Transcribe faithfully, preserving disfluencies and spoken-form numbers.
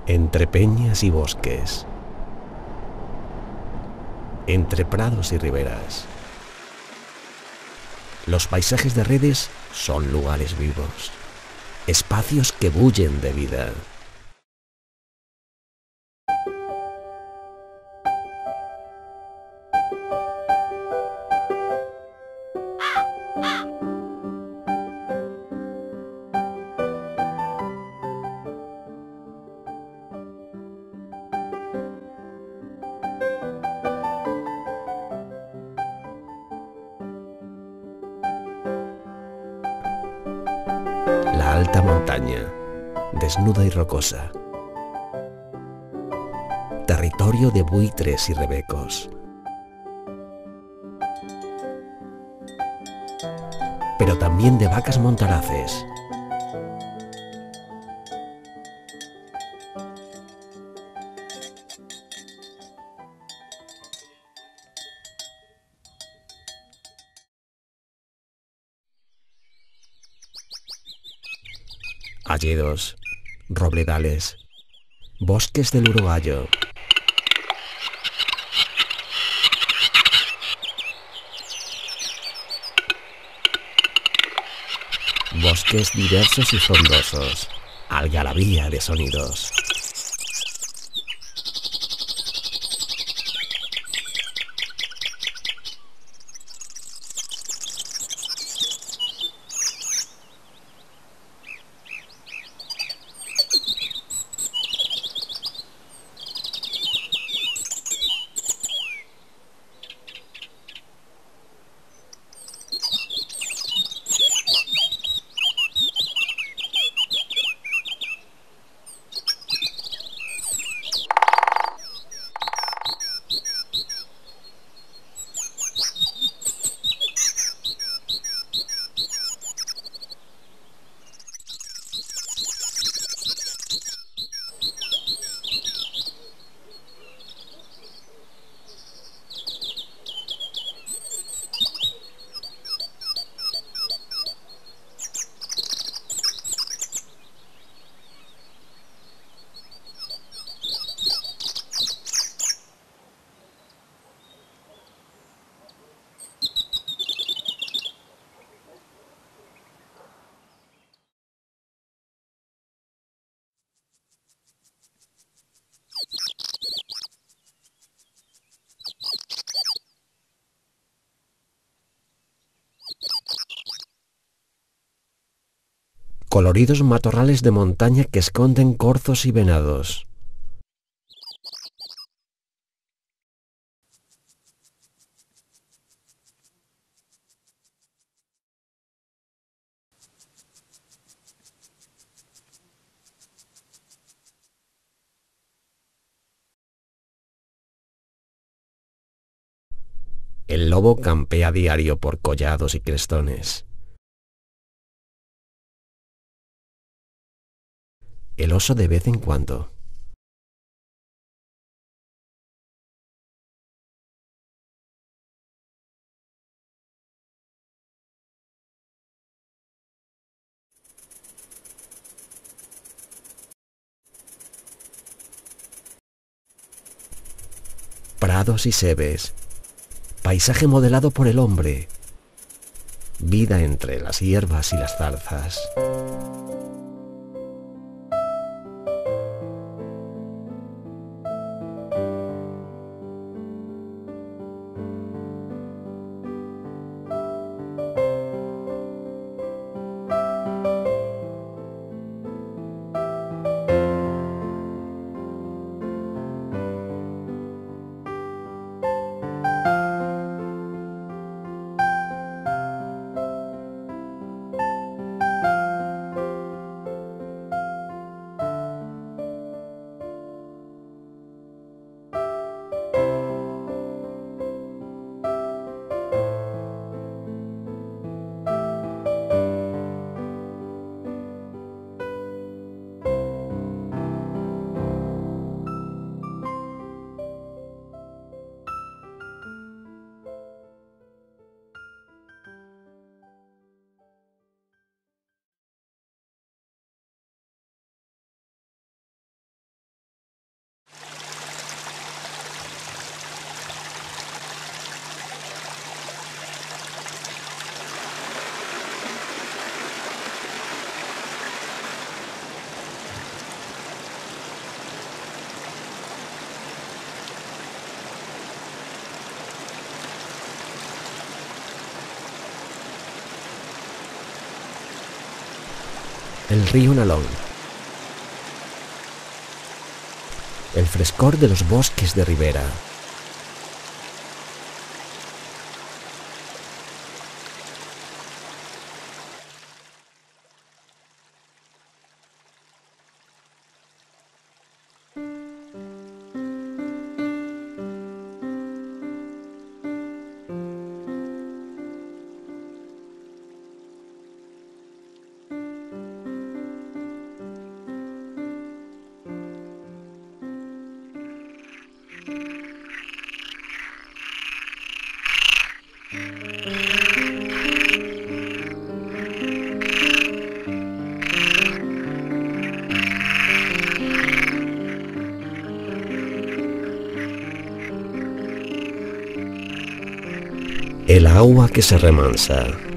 Entre peñas y bosques, entre prados y riberas, los paisajes de Redes son lugares vivos, espacios que bullen de vida. La alta montaña, desnuda y rocosa. Territorio de buitres y rebecos. Pero también de vacas montaraces. Hayedos, robledales, bosques del urogallo. Bosques diversos y frondosos, algarabía de sonidos. Coloridos matorrales de montaña que esconden corzos y venados. El lobo campea a diario por collados y crestones. El oso de vez en cuando. Prados y sebes. Paisaje modelado por el hombre. Vida entre las hierbas y las zarzas. El río Nalón. El frescor de los bosques de ribera. El agua que se remansa.